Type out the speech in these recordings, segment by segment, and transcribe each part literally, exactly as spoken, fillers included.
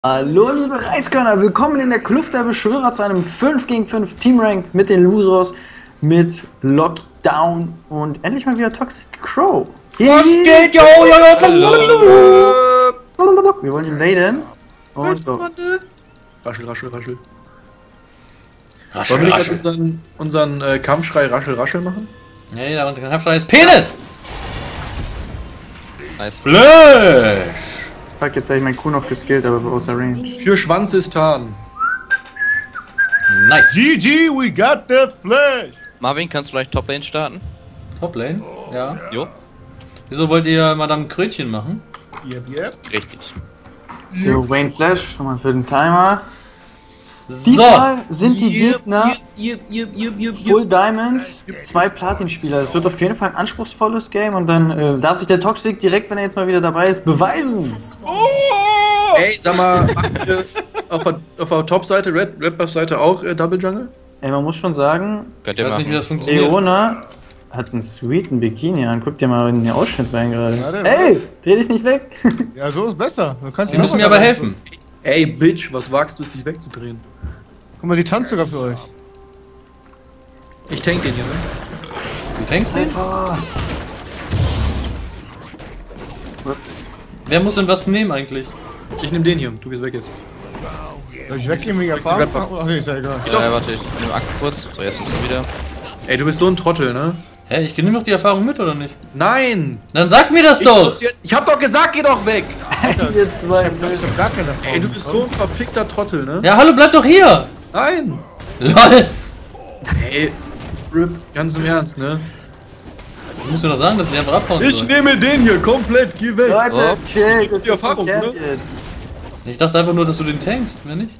Hallo liebe Reiskörner, willkommen in der Kluft der Beschwörer zu einem fünf gegen fünf Team Rank mit den Losers, mit Lockdown und endlich mal wieder Toxic Crow. Was geht, yo, Wir wollen invaden. Und so. Raschel, raschel, raschel. Raschel, Wollen wir nicht raschel. jetzt unseren, unseren äh, Kampfschrei raschel, raschel machen? Nee, da unser Kampfschrei ist Penis! Nice. Flash! Fuck, jetzt habe ich meinen Kuh noch geskillt, aber außer Range. Für Schwanzistan. Nice! G G, we got that flash! Marvin, kannst du vielleicht Toplane starten? Toplane? Ja. Jo. Wieso wollt ihr Madame Krötchen machen? Yep, yep. Richtig. So, Wayne Flash, schon mal für den Timer. So! Diesmal sind die Gegner Yep, yep, yep, yep, Full Diamond, zwei Platin-Spieler. Es wird auf jeden Fall ein anspruchsvolles Game und dann äh, darf sich der Toxic direkt, wenn er jetzt mal wieder dabei ist, beweisen. Ey, sag mal, machen wir auf der, auf der Top-Seite, Red, Red Buff-Seite auch äh, Double Jungle? Ey, man muss schon sagen, Könnt Ich ihr weiß nicht, wie machen. das funktioniert. Leona hat einen sweeten Bikini an. Guck dir mal in den Ausschnitt rein gerade. Warte, Ey, dreh dich nicht weg. Ja, so ist besser. Du kannst Sie müssen mir aber helfen. Ey, Bitch, was wagst du es, dich wegzudrehen? Guck mal, sie tanzt sogar für euch. Ich tank den hier, ne? Du tankst den? Ah. Wer muss denn was nehmen eigentlich? Ich nehm den hier, du gehst weg jetzt. Soll ich wechseln wegen Wechsel Erfahrung? Red Buff. Ach nee, ist ja egal. Ja, warte, ich nehme Akku kurz. So, jetzt sind wir wieder. Ey, du bist so ein Trottel, ne? Hä, ich nehme doch die Erfahrung mit, oder nicht? Nein! Dann sag mir das Ich, doch! soll- ich hab doch gesagt, geh doch weg! Ihr zwei. Ich hab gar keine Erfahrung. Ey, du bist so ein verfickter Trottel, ne? Ja, hallo, bleib doch hier! Nein! LOL! Ey, Rip, ganz im Ernst, ne? Du musst mir doch sagen, dass ich einfach abhauen Ich soll. nehme den hier komplett, geh weg! Leute, Oh. chill, das Die ist Erfahrung, verkehrt ne? jetzt. Ich dachte einfach nur, dass du den tankst, wenn nicht?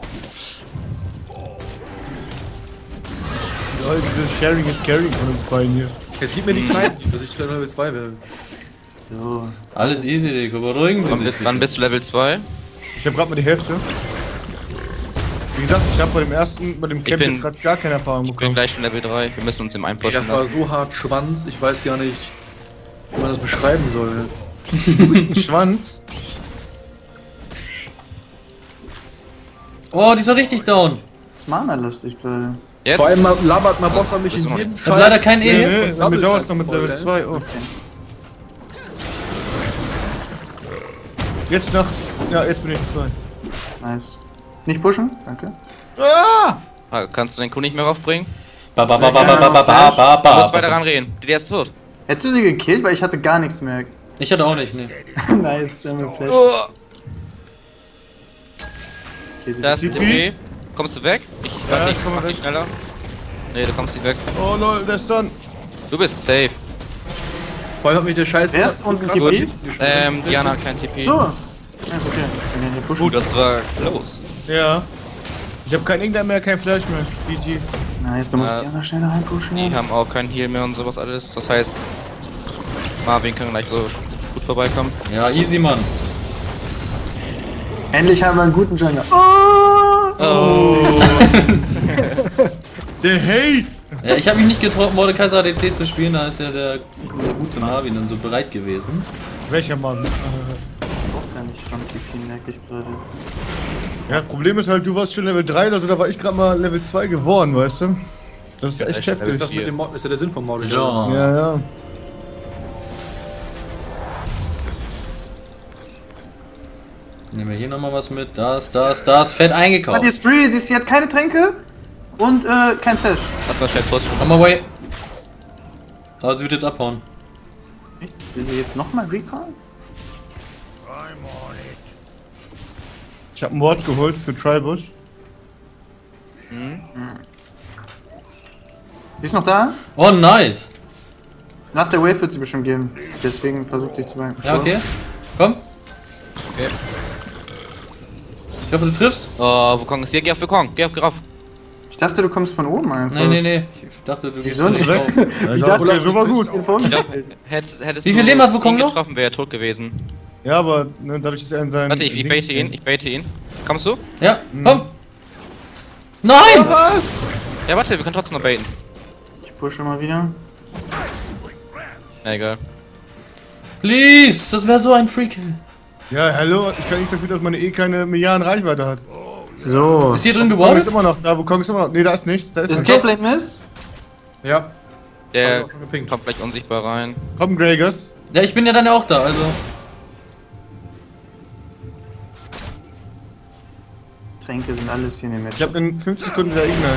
Ja, dieses Sharing is Caring von uns beiden hier. Jetzt gib mir die Kleinen, dass ich Level zwei werde. So. Alles easy, Deko, beruhigen Wann Sie bist, sich. wann bist du Level zwei? Ich hab grad mal die Hälfte. Wie gesagt, ich hab bei dem ersten, bei dem Camp bin- jetzt grad gar keine Erfahrung Ich bin bekommen. gleich schon Level drei. Wir müssen uns im Ey, Einposten das war lassen. so hart Schwanz, ich weiß gar nicht, wie man das beschreiben soll. Ein Schwanz. Oh, die ist doch richtig down. Das ist mana-lustig gerade. Jetzt? Vor allem labert mein Boss an mich in Das ist jedem Ich hab leider kein Nee, E. nee, und nee, Double mir dauert's noch mit Jump voll, Level ne? zwei. Oh. Jetzt nach. Ja, jetzt bin ich zwei. Nice. Nicht pushen, danke. Ah! Ah, kannst du den Kuh nicht mehr raufbringen? Ba ba ba ba ba ba ba ba ba Du musst weiter ba. ranreden. Die ist tot. Hättest du sie gekillt, weil ich hatte gar nichts mehr. Ich hatte auch nicht, ne. Nice, der mit Flash. Oh, Okay, sie da ist ein T T P. P. Kommst du weg? Ich Ja, kann ich nicht, komme mach dich weg. schneller. Nee, du kommst nicht weg. Oh lol, der ist dann. Du bist safe. Vor allem hat mich der Scheiß Wer ist so unten krass T P? nach hinten geschmissen. Ähm, Diana hat kein T P. So. Ja, ist okay. Wenn ihr hier pushen. Gut, das war close. Ja. Ich hab kein Irgendein mehr, kein Flash mehr. G G. Nice, da muss Äh, ich die anderen schneller reinpushen. Die haben auch keinen Heal mehr und sowas alles. Das heißt, Marvin kann gleich so gut vorbeikommen. Ja, easy, Mann. Endlich haben wir einen guten Jungle. Oh! Oh. Der Hate! Ja, ich habe mich nicht getraut, Mordekaiser A D C zu spielen, da ist ja der, der gute Marvin dann so bereit gewesen. Welcher Mann? Auch gar nicht schon viel, merke ich gerade. Ja, das Problem ist halt, du warst schon Level drei oder so, da war ich gerade mal Level zwei geworden, weißt du? Das ist Ja, echt echt, Das heftig. ist, das mit dem Mod, ist ja der Sinn vom Mod. Ja. Ja, ja. Nehmen wir hier nochmal was mit. Das, das, das. Fett Ah, die eingekauft. ist free, sie, ist, sie hat keine Tränke und äh, kein Flash. Hat man schnell kurz. Come away. Aber sie wird jetzt abhauen. Echt? Will sie jetzt nochmal recall? Ich hab ein Wort geholt für Tribush. Sie ist noch da? Oh, nice. Nach der Wave wird sie bestimmt geben. Deswegen versuchte ich zu beim. Ja, okay. Komm. Okay. Ich hoffe, du triffst. Oh, Wukong ist hier. Geh auf Wukong. Geh auf, geh auf. Ich dachte, du kommst von oben einfach. Nee, nee, nee. Ich dachte, du gehst Wieso nicht? drauf. Ja, Ich ich dachte, dachte, so war gut. Den Vorne- Ich glaub, hättest, hättest Wie viel du Leben hat Wukong ihn noch? getroffen, wäre er tot gewesen. Ja, aber ne, dadurch, dass er in seinem. Warte, ich, ich Ding- baite ihn. Ich baite ihn. Kommst du? Ja, komm. Nein! Was? Ja, warte, wir können trotzdem noch baiten. Ich pushe mal wieder. Ja, egal. Please, das wäre so ein Freak. Ja, hallo, ich kann nichts dafür, dass meine E keine Milliarden Reichweite hat. So. Ist hier drin Wukong ist gewartet? immer noch da, Wukong ist immer noch. Ne, da ist nichts. Da ist Ist nichts. Toplane Miss? Ja. Hab Der ich auch schon gepinkt. kommt gleich unsichtbar rein. Komm, Gragas. Ja, ich bin ja dann ja auch da, also. Tränke sind alles hier in dem Match. Ich hab in fünfzig Sekunden wieder Ignite.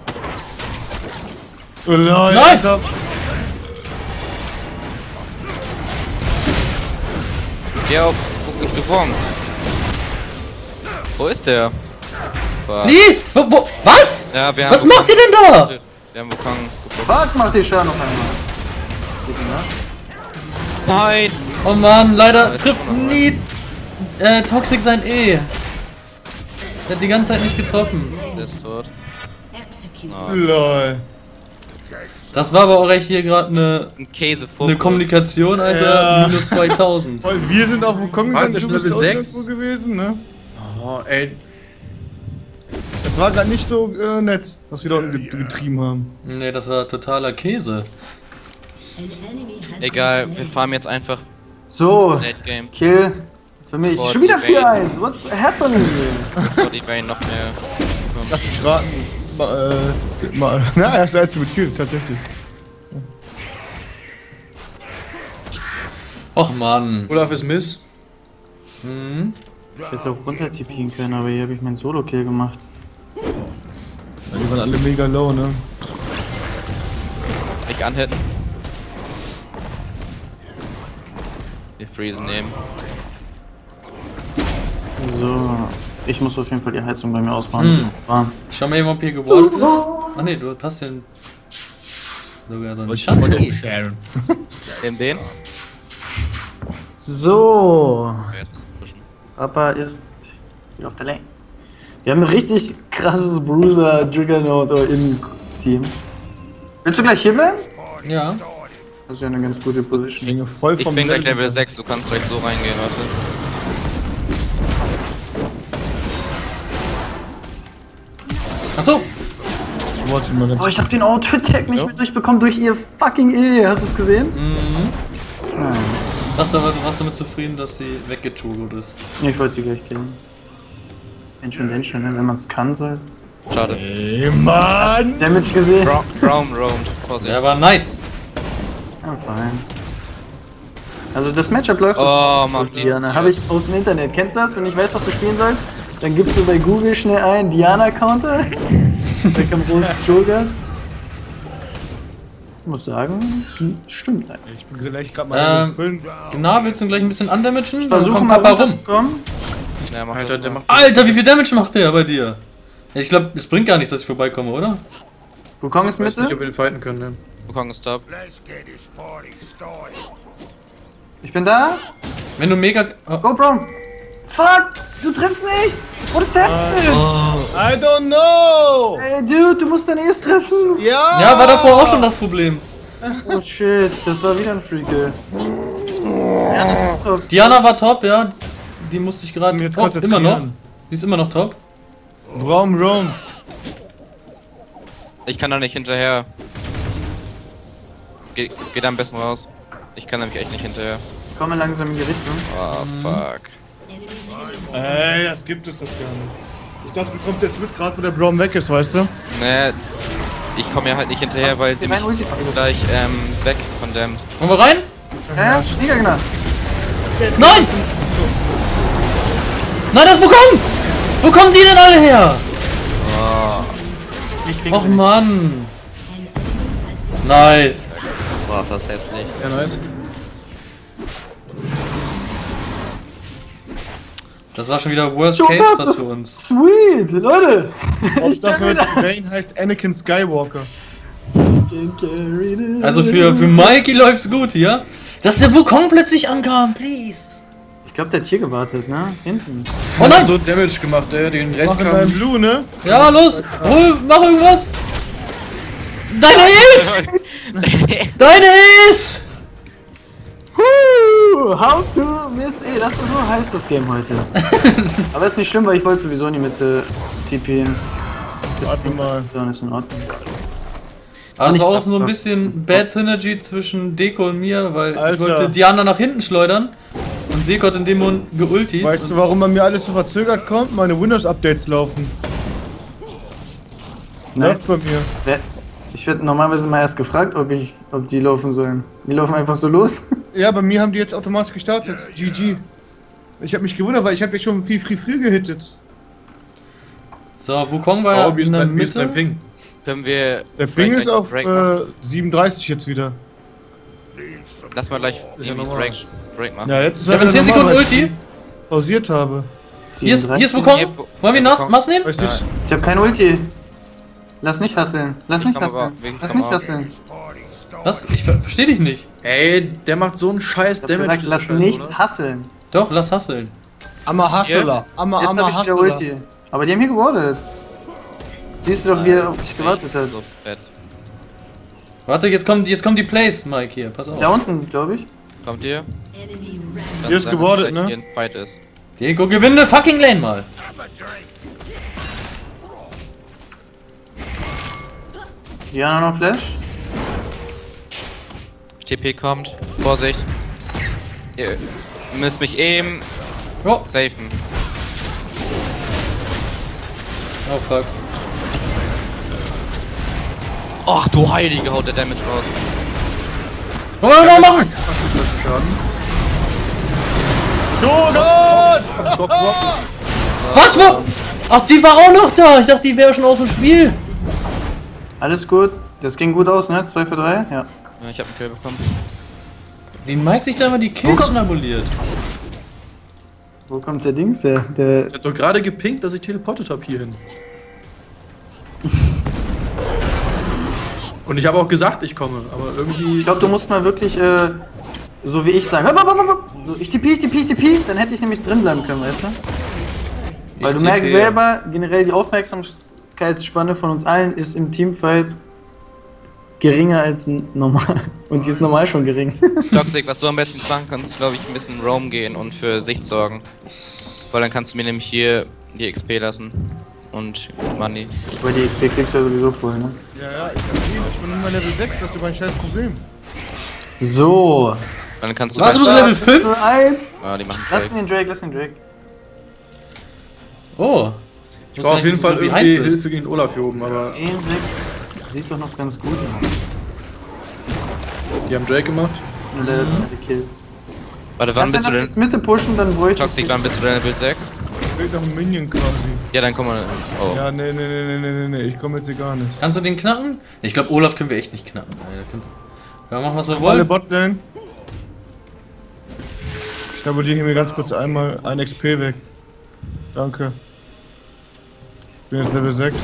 Oh nein, Nein! Alter. Geh auf Wukong. Wo ist der? Fuck. Please! Wo, wo, was? Ja, wir haben Was macht ihr denn da? Wir haben Wukong. Fuck, mach die Schaden noch einmal. Nein! Oh Mann, leider trifft nie äh, Toxic sein E. Der hat die ganze Zeit nicht getroffen. Der ist tot. Lol. Das war aber auch echt hier gerade eine Ein Käse eine Kommunikation, Alter. Ja. Minus zweitausend. Voll, wir sind auf Wukong Was, gegangen, ist du bist Level da sechs? irgendwo gewesen, ne? Oh, ey. Das war gerade nicht so äh, nett, was wir da unten get- getrieben haben. Nee, das war totaler Käse. Egal, wir farmen jetzt einfach So, Late Game. Kill. Für mich. Boah, Schon wieder die vier eins. What's happening here? Bevor die Vayne noch mehr. Lass mich raten. Mal, äh, mal. Na, erst als mit Kill, tatsächlich. Och Mann. Olaf ist Miss. Mhm. Ich hätte auch runter tippen können, aber hier habe ich meinen Solo-Kill gemacht. Ja, die waren alle mega low, ne? Nicht anhitten. Wir freezen nehmen. So. Ich muss auf jeden Fall die Heizung bei mir ausbauen. Hm. Warm. Schau mal eben, ob hier gewartet ist. Ach nee, du hast den sogar so einen Schatzi. Nehmen den. So. Papa ist wieder auf der Lane. Wir haben ein richtig krasses Bruiser Juggernaut im Team. Willst du gleich hier bleiben? Ja. Das ist ja eine ganz gute Ich Position. hänge voll Ich vom bin gleich Level sechs, du kannst gleich so reingehen, warte. Achso. Ich wollte mal ganz Oh, ich hab den Auto-Attack nicht Ja. mehr durchbekommen durch ihr fucking E. Hast du es gesehen? Mhm. Nein. Ich dachte aber, du warst damit zufrieden, dass sie weggechugelt ist. Ich wollte sie gleich killen. Wenn schon, wenn schon, ne? Wenn man es kann, soll. Schade. Ey, Mann! Damage gesehen? Ra- Roam, roamed. Vorsicht. Der war nice. Ja, fein. Also das Matchup läuft Oh, auf mach die. Diana. Habe ich aus dem Internet. Kennst du das? Wenn du nicht weißt, was du spielen sollst, dann gibst du bei Google schnell ein Diana-Counter. Da kommt groß Joker. Ich muss sagen, stimmt eigentlich. Ich bin gleich gerade mal Ähm, fünf. Genau, willst du gleich ein bisschen undamagen? Dann Versuche kommt mal Papa rum. runterzukommen. Ja, mach Alter, das der mal. macht. Alter, wie viel Damage macht der bei dir? Ja, ich glaube, es bringt gar nichts, dass ich vorbeikomme, oder? Wukong ist Ich weiß nicht, ob Mitte. wir den fighten können, ne? Wukong ist top. Ich bin da. Wenn du mega... Oh, Go, Bro. Fuck! Du triffst nicht! What is happening? I don't know! Ey, Dude, du musst dein E's treffen! Ja! ja, war davor auch schon das Problem. Oh shit, das war wieder ein Freakill. Ja, das ist top. Diana war top, ja. Die musste ich gerade... Jetzt Oh, konzentrieren. immer noch. Die ist immer noch top. Raum, Raum. Ich kann da nicht hinterher. Geh, geh da am besten raus. Ich kann nämlich echt nicht hinterher. Ich komme langsam in die Richtung. Oh, fuck. Ey, das gibt es doch gar nicht. Ich dachte, du kommst jetzt mit, gerade wo der Braum weg ist, weißt du? Ne, ich komme ja halt nicht hinterher, weil sie mich Mein Ulti. gleich ähm, weg von dem. Wollen wir rein? Ja, ja, Schlägergner. Nein! Nein, das ist Wukong! Wo kommen die denn alle her? Ich krieg Och Mann. Nice. Boah, das ist hässlich. Ja, nice. Das war schon wieder Worst Joker, Case das fast für uns. Sweet, Leute. Ich dachte, Vayne heißt Anakin Skywalker. Also für, für Mikey läuft's gut hier. Dass der Wukong plötzlich ankam, please. Ich glaube, der hat hier gewartet, ne? Hinten. Oh nein! So Damage gemacht, ey. Den Rest Mach in deinem kam. Blue, ne? Ja, los! Hol, mach irgendwas! Deine ist! Deine ist! Woo, how to miss E. Das ist so heiß, das Game heute. Aber ist nicht schlimm, weil ich wollte sowieso in die Mitte T P. Warte mal. Dann ist in Ordnung. Aber es war auch so ein bisschen Bad Synergy zwischen Deko und mir, weil ich Alter. wollte Diana nach hinten schleudern Und Deko hat in dem Moment geulti. Weißt du, warum bei mir alles so verzögert kommt? Meine Windows-Updates laufen. Nein. Läuft bei mir. Wer- Ich werde normalerweise mal erst gefragt, ob ich, ob die laufen sollen. Die laufen einfach so los. Ja, bei mir haben die jetzt automatisch gestartet. G G. Ich habe mich gewundert, weil ich habe ja schon viel free free gehittet. So, Wukong war ja Oh, wie ist in der dein, wie ist dein Mitte. Ping? Können wir. Der Ping vielleicht ist auf Break machen? äh, siebenunddreißig jetzt wieder. Lass mal gleich Ist ja irgendwie normal. Break, Break machen. Ja, jetzt ist Ich habe er in zehn wieder Sekunden normal, weil Ulti. ich pausiert habe. Hier ist, hier ist siebenunddreißig. Wukong. Hier, Wollen wir Nass, Wukong. Mass nehmen? Weißt du, Ja. Ich habe kein Ulti. Lass nicht hasseln. Lass Ich nicht komm aber- hasseln. ich Lass komm nicht auch. hasseln. Was? Ich ver verstehe dich nicht. Ey, der macht so einen scheiß Ich hab Damage. gesagt, dieser lass Scheiße, nicht oder? hasseln. Doch, lass hasseln. Amma Hustler. Amma, Jetzt Amma hab ich wieder Hustler. Ulti. Aber die haben hier gewartet. Siehst du doch, wie er auf dich gewartet hat. So fett. Warte, jetzt kommen, jetzt kommen die Plays, Mike, hier. Pass auf. Da unten, glaube ich. Kommt ihr? Dann Hier ist sagen, gewartet, dass ne? Hier ein Fight ist. Deko, gewinne fucking Lane mal. Diana noch Flash. T P kommt. Vorsicht. Ihr müsst mich eben Oh, safen. oh fuck. Ach du Heilige, haut der Damage raus. Was wollen wir noch machen? Shogun! Stopp, stopp. Was? Wo? Ach, die war auch noch da. Ich dachte, die wäre schon aus dem Spiel. Alles gut. Das ging gut aus, ne? zwei für drei? Ja. Ja, ich hab einen Kill bekommen. Den Mike sich da mal die Kills Oh. schnabuliert. Wo kommt der Dings her? Der. Ich hab doch gerade gepinkt, dass ich teleportet hab hierhin. Und ich habe auch gesagt, ich komme, aber irgendwie. Ich glaube, du musst mal wirklich, äh, so wie ich sagen. Hopp, hopp, hopp, hopp. So, ich tippe, ich tippe, ich tippe, dann hätte ich nämlich drin bleiben können, weißt du? Weil Ich du merkst tippe. selber, generell die Aufmerksamkeitsspanne von uns allen ist im Teamfight geringer als n- normal. Und die ist normal schon gering. Toxic, was du am besten machen kannst, glaube ich, ein bisschen Roam gehen und für Sicht sorgen. Weil dann kannst du mir nämlich hier die X P lassen. Und Money. Weil die X P kriegst du ja sowieso voll, ne? Ja, ja, ich hab ihn. Ich bin immer Level sechs, das ist mein scheiß Problem. So. Dann kannst du. Was, du bist Level fünf? Für eins. Ah, die machen Lass Break. den Drake, lass den Drake. Oh. Ich brauche auf jeden Fall irgendwie Hilfe gegen Olaf hier oben, aber zehn, sechs. Sieht doch noch ganz gut aus. die haben Drake gemacht. Nur leider keine Kills. Warte, wann Kannst du bist du das denn? jetzt Mitte pushen, dann bräuchte ich. Toxic, wann bist du denn Level sechs? Fehlt noch ein Minion quasi. Ja, dann komm mal. Oh. Ja, nee, nee, nee, nee, nee, nee, nee, ich komme jetzt hier gar nicht. Kannst du den knacken? Ich glaube, Olaf können wir echt nicht knacken. Alter. Könnt- Ja, machen was wir Alle wollen. Botlane. Ich schnabuliere mir ganz kurz einmal ein X P weg. Danke. Ich bin jetzt Level sechs.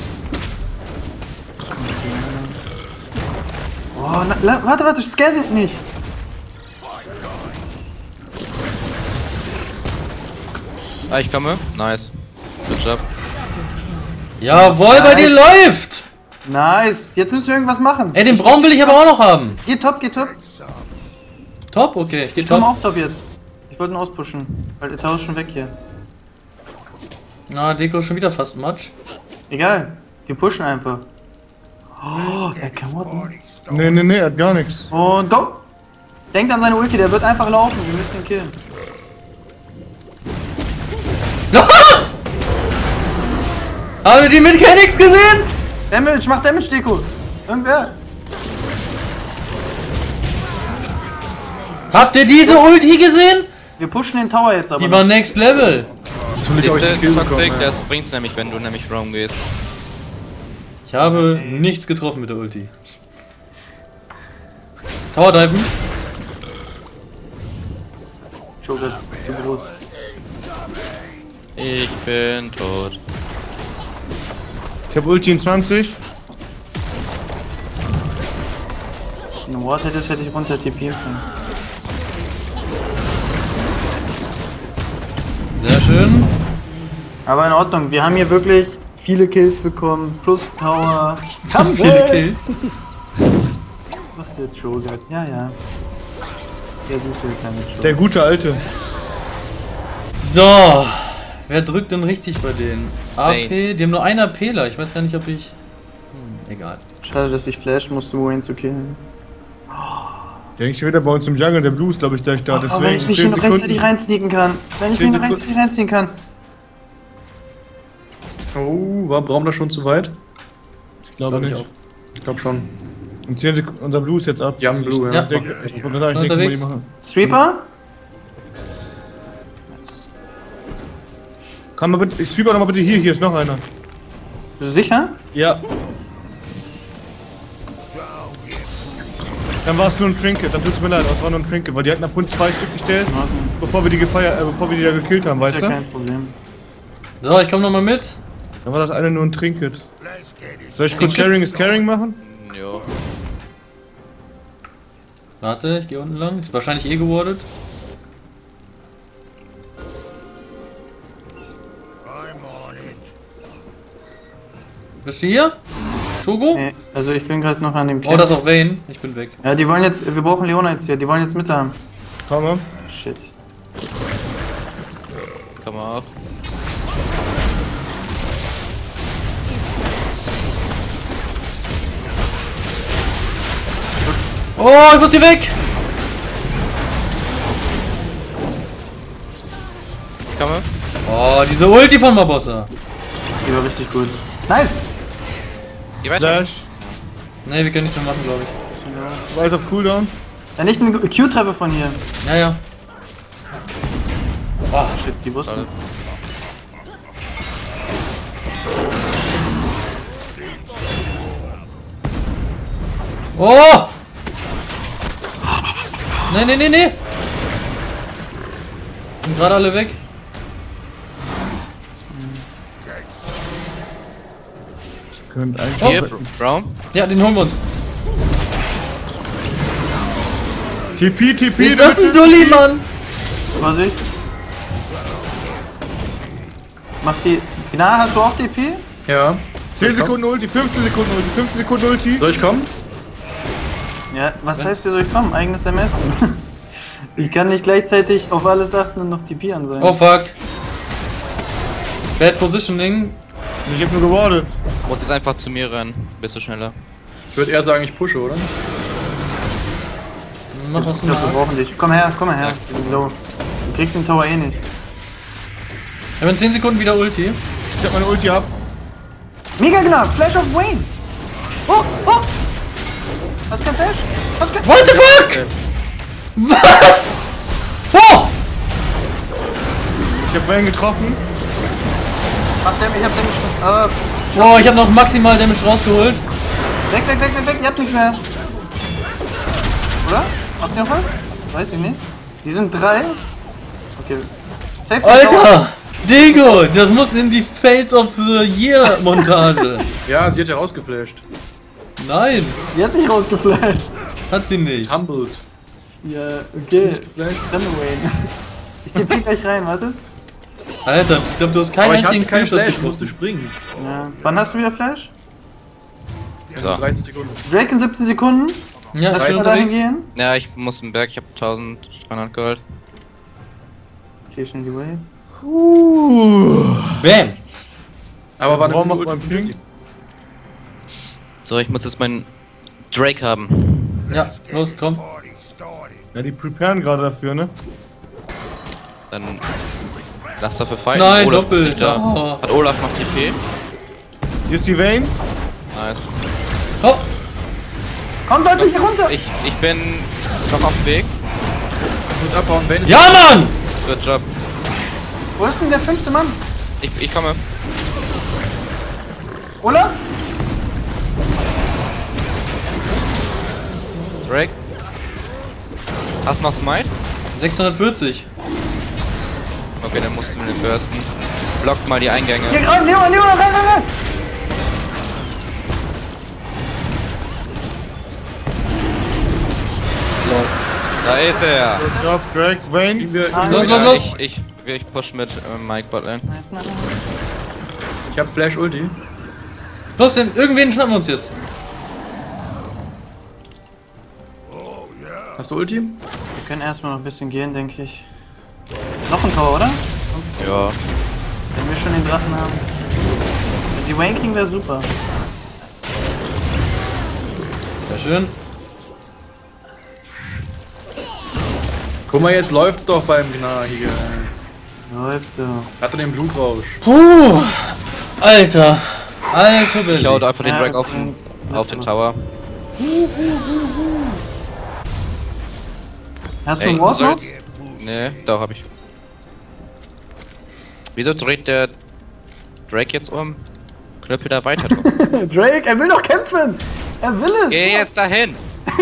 Oh, na, la, warte, warte, scare sie nicht. Ah, ich komme. Nice. Good job. Jawohl, bei dir läuft! Nice. Jetzt müssen wir irgendwas machen. Ey, den Braun will ich aber auch noch haben. Geh top, geh top. Top? Okay, ich geh Komm top. auch top jetzt. Ich wollte ihn auspushen. Weil der Tower ist schon weg hier. Na, Deko ist schon wieder fast Matsch. Egal. Wir pushen einfach. Oh, er hat Klamotten. Nee, nee, nee, er hat gar nichts. Und go! Denkt an seine Ulti, der wird einfach laufen. Wir müssen ihn killen. Habt ihr die Mechanics gesehen? Damage, mach Damage, Deko. Irgendwer. Habt ihr diese Ulti gesehen? Wir pushen den Tower jetzt aber. Die war next level. Jetzt will ich euch den Kill bekommen. Toxic, Ja. das bringt's nämlich, wenn du nämlich Roam gehst. Ich habe nichts getroffen mit der Ulti. Tower diven. Joker, zu groß. Ich bin tot. Ich hab Ulti in zwanzig. Wenn du Ward hättest, hätte ich runter T P können. Sehr schön. Aber in Ordnung, wir haben hier wirklich viele Kills bekommen. Plus Tower. Haben viele Kills. Ach, der Joker. Ja, ja. Der süße kleine Joker. Der gute Alte. So. Wer drückt denn richtig bei denen? A P, die haben nur einen APler. Ich weiß gar nicht, ob ich... Hm, egal. Schade, dass ich flashen musste, um ihn zu killen. Der ist schon wieder bei uns im Jungle, der Blues, glaube ich, gleich da. Oh, wenn ich mich hier noch rechtzeitig reinsneaken kann. Wenn ich mich noch rechtzeitig reinziehen kann. Oh, war Braum da schon zu weit? Ich glaube nicht. auch. Ich glaube schon. Und zehn Sekunden, unser Blues jetzt ab. Die haben Blue, ja. Ja. Ich denke, ich wollte sagen, ich denke, Unterwegs. die machen. Sweeper? Kann man bitte, ich sweeper doch mal bitte hier, hier ist noch einer. Bist du sicher? Ja. Dann war es nur ein Trinket, dann tut's mir leid, das war nur ein Trinket, weil die hatten davon zwei Stück gestellt, bevor wir die gefeiert, äh, bevor wir die da gekillt haben, weißt Ist ja du? kein Problem. So, ich komm nochmal mit. Dann war das eine nur ein Trinket. Soll ich kurz Sharing is Caring machen? Jo. Warte, ich gehe unten lang. Ist wahrscheinlich eh gewordet. Bist du hier? Togo? Nee, also ich bin gerade noch an dem Oh, das ist auch Vayne. Ich bin weg. Ja, die wollen jetzt, wir brauchen Leona jetzt hier, die wollen jetzt Mitte haben. Komm mal. Shit. Kann man auch. Oh, ich muss hier weg! Ich komme. Oh, diese Ulti von Mabossa. Die war richtig gut. Nice! Geh weiter. Flash. Ne, wir können nichts mehr machen, glaube ich. Weiß auf Cooldown. Ja, nicht eine Q-Treppe von hier. Ja, ja. Oh, shit, die wussten es. Oh! Ne, ne, ne, ne! Sind gerade alle weg. Könnt eigentlich. Hier, Braum. Ja, den holen wir uns. T P, T P. Wie ist das ein Dulli, Mann? Vorsicht. Mach die. Na, hast du auch D P? Ja. zehn Sekunden Ulti, fünfzehn Sekunden Ulti, fünfzehn Sekunden Ulti. Soll ich kommen? Ja, was heißt hier soll ich kommen? Eigenes Ermessen. Ich kann nicht gleichzeitig auf alles achten und noch T P an sein. Oh fuck. Bad Positioning. Ich hab nur gewartet. Muss jetzt einfach zu mir rennen. Bist du schneller. Ich würde eher sagen, ich pushe, oder? Mach was Ich du glaube, wir magst. brauchen dich. Komm her, komm mal her. Ja. Wir sind low. Du kriegst den Tower eh nicht. Ich habe in zehn Sekunden wieder Ulti. Ich hab meine Ulti ab. Mega genau, Flash of Wayne. Oh, oh. Hast du kein Flash? Hast du kein What the fuck? Was? Oh! Ich hab Wayne getroffen. Hab den, ich hab den schon. Äh, Oh, ich habe noch maximal Damage rausgeholt. weg, weg, weg, weg, weg. Ihr habt nichts mehr. Oder? Habt ihr noch was? Weiß ich nicht. Die sind drei. Okay. Safe the Tower. Alter! Digo! Das muss in die Fates of the Year Montage. Ja, sie hat ja rausgeflasht. Nein, Die hat nicht rausgeflasht. hat sie nicht. Tumbled. Ja, okay. Geflasht. Dann Wayne. Ich geh gleich rein, warte. Alter, ich glaube, du hast keinen Aber ich hatte einzigen keinen Screenshot Flash, ich getroffen. musste springen. Ja. Wann hast du wieder Flash? So. dreißig Sekunden. Drake in siebzehn Sekunden. Ja, Lass ich bin uns dahin unterwegs. gehen. Ja, ich muss im Berg. Ich habe dreizehnhundert Gold. Okay, schnell die Wave. Bam! Aber war eine Warum gute macht man Ulti. Ping? So, ich muss jetzt meinen Drake haben. Ja, los, komm. Ja, die preparen gerade dafür, ne? Dann lass dafür fighten. Nein, Olaf ist doppelt. nicht da. Oh. Hat Olaf noch T P? Hier ist die Vayne. Nice. Oh! Komm Leute, hier runter! Ich, ich bin noch auf dem Weg. Ich muss abhauen, Vayne ist Ja, Mann! Good Job. Wo ist denn der fünfte Mann? Ich, ich komme. Olaf? Drake. Hast du noch Smite? sechshundertvierzig. Okay, dann musst du mir den bursten. Blockt mal die Eingänge. Hier rein, Leon, Leon, rein, rein, rein! Da ist er. Good job, Drake, Vayne. Kriegen wir- Ah, Los, Ja, los, los! Ich, ich, ich push mit äh, Mike Botlane. Nice, nice, nice. Ich hab Flash Ulti. Los, denn irgendwen schnappen wir uns jetzt. Hast du Ulti? Wir können erstmal noch ein bisschen gehen, denke ich. Noch ein Tor, oder? Ja. Wenn wir schon den Drachen haben. Die Wayne King wäre super. Sehr schön. Guck mal, jetzt läuft's doch beim Gnar hier. Läuft doch. Hat er den Blutrausch? Puh! Alter! Alter Ich Billy! hau einfach den Ja, Drag auf okay. den, auf den Tower. Hast du Ey, einen du Warthog? sollst... Nee, doch hab ich. Wieso dreht der Drake jetzt um? Knöpfe da weiter drauf. Drake, er will doch kämpfen! Er will es! Geh jetzt dahin!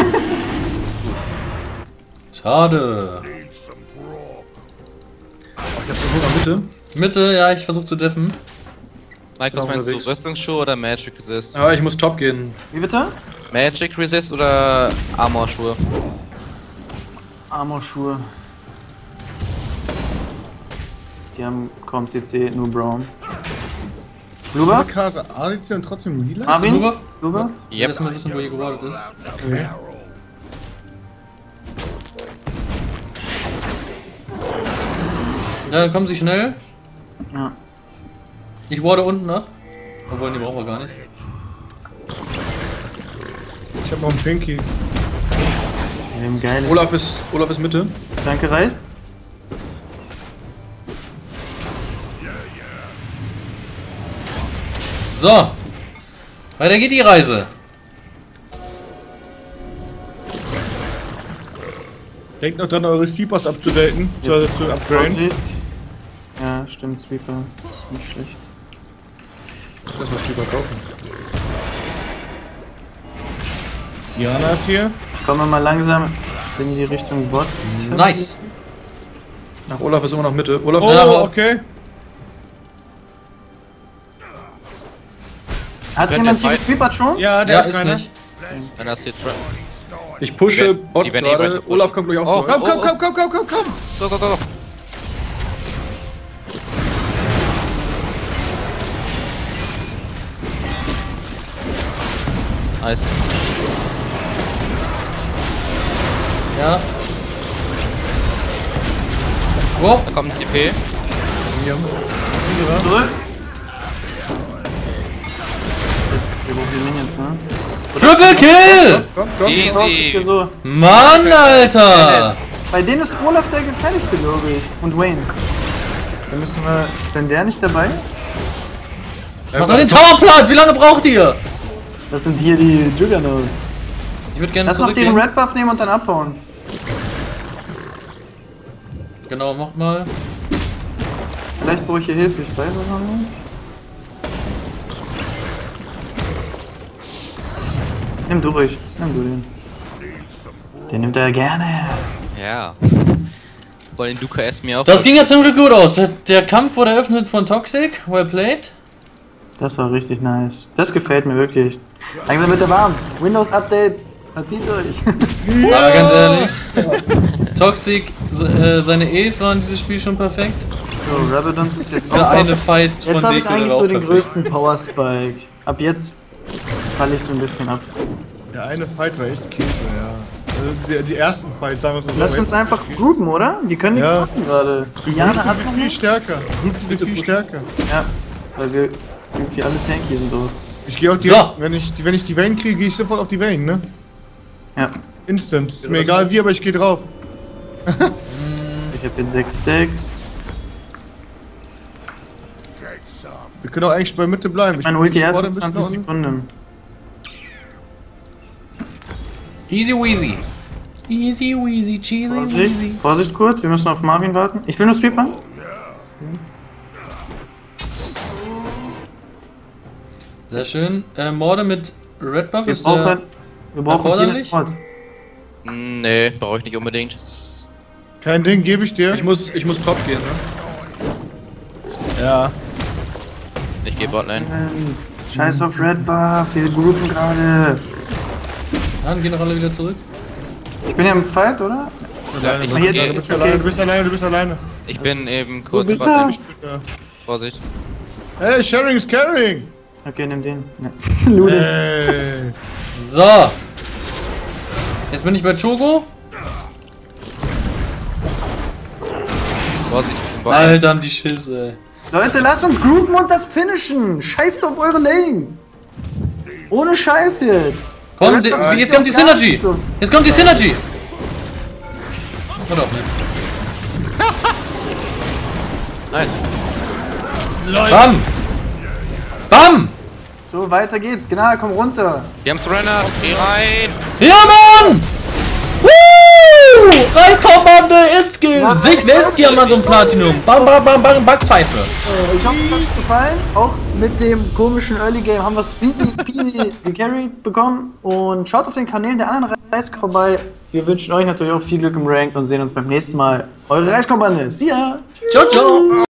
Schade! Ich hab so Hunger Mitte. Mitte, ja, ich versuch zu deffen. Mike, was meinst du? unterwegs. Rüstungsschuhe oder Magic Resist? Ja, ich muss top gehen. Wie bitte? Magic Resist oder Armor-Schuhe? Armorschuhe. Die haben kaum C C, nur Brown. Blue Buff? Kase A liegt sie dann trotzdem lila? Marvin? Blue Buff? Blue Buff? Yep. Yep. Lass mal wissen, wo ihr gewartet ist. Okay. Ja, dann kommen sie schnell. Ja. Ich warte unten ab. Obwohl, die brauchen wir gar nicht. Ich hab noch einen Pinky. Wir haben geil. Olaf ist, Olaf ist Mitte. Danke, reicht. So. Weiter geht die Reise. Denkt noch dran, eure Sweepers abzudaten. Zu, Jetzt zu upgraden. Vorsicht. Ja, stimmt, Sweeper. Ist nicht schlecht. Ich muss erstmal Sweeper kaufen. Diana ist hier. Kommen wir mal langsam in die Richtung Bot. Nice. Nach Olaf ist immer noch Mitte. Olaf, Oh, Ja, aber- okay. Hat Könnt jemand ihr hier fight- gesweepert schon? Ja, der Ja, ist ist keiner. nicht. Wenn das hier Trap. ich pushe Die werden- Bot die werden eh gerade. weiter- Olaf kommt gleich auch Oh, zu. Komm, euch. komm, komm, komm, komm, komm, komm. Go, go, go, go. Nice. Ja. Wow. Da kommt ein T P. Zurück. Wir brauchen die Minions, ne? Triple Kill! Komm, komm. Easy. Hier so. Mann, Alter! Bei denen ist Olaf der gefährlichste, glaube ich. Und Wayne. Dann müssen wir. Wenn der nicht dabei ist? Macht doch den Tower platt! Wie lange braucht ihr? Das sind hier die Juggernauts. Ich würde gerne Lass noch den zurückgehen. Red Buff nehmen und dann abhauen. Genau, macht mal. Vielleicht brauche ich hier Hilfe, ich weiß es noch nicht. Nimm du ruhig, nimm du den. Den nimmt er gerne. Ja. Wollen du K S mir auch? Das ging ja ziemlich gut aus. Der, der Kampf wurde eröffnet von Toxic. Well played. Das war richtig nice. Das gefällt mir wirklich. Langsam wird er warm. Windows Updates. Verzieht euch. Aber ganz ehrlich. Toxic, so, äh, seine E's waren dieses Spiel schon perfekt. So, Rabadons ist jetzt Dieser auch eine Fight von Jetzt habe ich Deko eigentlich war so auch den perfekt. größten Power Spike. Ab jetzt falle ich so ein bisschen ab. Der eine Fight war echt Käse, ja. Also die, die ersten Fights, sagen wir es mal Lass so. uns einfach groupen, oder? Die können nichts Ja. machen gerade. Die Diana hat sind noch viel nicht. stärker. Group sind viel stärker. Ja, weil wir irgendwie alle tanky sind dort. Ich gehe auch So. direkt, wenn ich, wenn ich die Vayne kriege, gehe ich sofort auf die Vayne, ne? Ja, Instant. Ist mir egal wie, aber ich gehe drauf. ich habe jetzt sechs Stacks. Wir können auch eigentlich bei Mitte bleiben. Ich Mein bin Ulti nicht erst in vorne, bis zwanzig nach unten. Sekunden. Easy weasy. Easy weasy, cheesy Vorsicht, weasy. Vorsicht kurz, wir müssen auf Marvin warten. Ich will nur Sweeper. Sehr schön. Äh, Morde mit Red Buff Wir ist brauchen, der... wir brauchen erforderlich? hier einen Hm, Nee, brauche ich nicht unbedingt. Kein Ding, gebe ich dir. Ich muss, ich muss top gehen, ne? Ja. Ich gehe Botlane. Ort. Scheiß auf Red Buff, wir groupen gerade. Dann gehen doch alle wieder zurück. Ich bin ja im Fight, oder? Ja, ich ich Ah, hier, geh- Du bist Okay. alleine, du bist alleine, du bist alleine. Ich bin eben So kurz bitter. Botlane. Ja. Vorsicht. Hey, sharing is caring! Okay, nimm den. Ja. Ludens. Hey. So. Jetzt bin ich bei Chogo. Vorsicht. ich bin Botlane. Alter, die Schisse. Leute, lasst uns groupen und das finishen. Scheißt auf eure Lanes. Ohne Scheiß jetzt. Komm, Red die, Buff jetzt ist kommt die doch gar Synergy. nicht so. Jetzt kommt die Synergy. Oder auch nicht. Nice. Bam! Bam! So, weiter geht's. Genau, komm runter. Wir haben Surrender. Geh rein. Ja, Mann! Woo! Reiskombande ins Gesicht! Wer ist Diamant und Platinum? Bam, bam, bam, bam, Backpfeife! Äh, ich hoffe, es hat euch gefallen. Auch mit dem komischen Early Game haben wir es easy peasy gecarried bekommen. Und schaut auf den Kanälen der anderen Reiskombande vorbei. Wir wünschen euch natürlich auch viel Glück im Rank und sehen uns beim nächsten Mal. Eure Reiskombande. See ya! Ciao, ciao!